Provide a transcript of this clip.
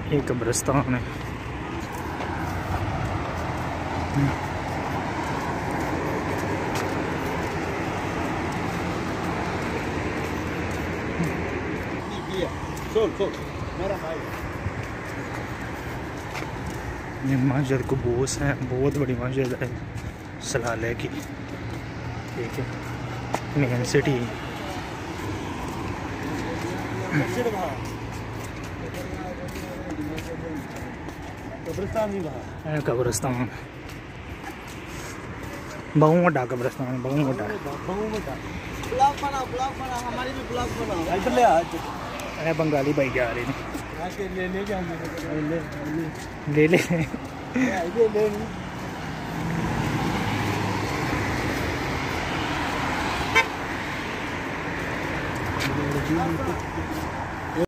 ये कब्रिस्तान है। ये मस्जिद कुबूस है, बहुत बड़ी मस्जिद है सलाले की। ठीक है, मेन सिटी। कब्रिस्तान बहुत बड़ा कब्रिस्तान, बहुत बड़ा। बंगाली भाई जा रहे हैं, ले ले